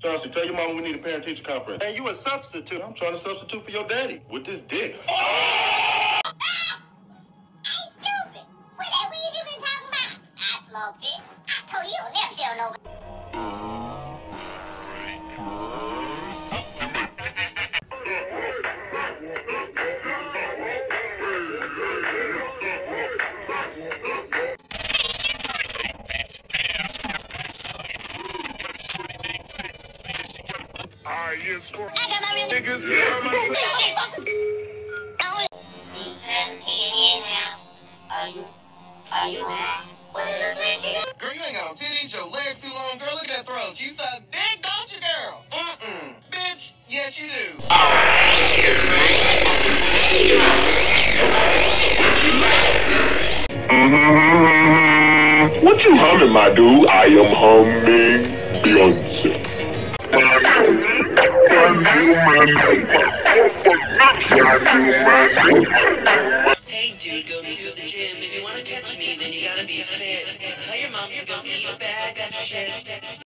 Chauncey, tell your mama we need a parent-teacher conference. And you a substitute. I'm trying to substitute for your daddy with this dick. Hey, stupid. What that weed you been talking about? I smoked it. I told you you'll never share no. Yes, I got my real niggas here. Are you Girl, you ain't got no titties, your legs too long, girl, look at that throat. You suck dick, don't you, girl? Bitch, yes you do. What you humming, my dude? I am humming Beyonce. Hey dude, go to the gym. If you want to catch me, then you gotta be fit. Tell your mom to go eat a bag of shit.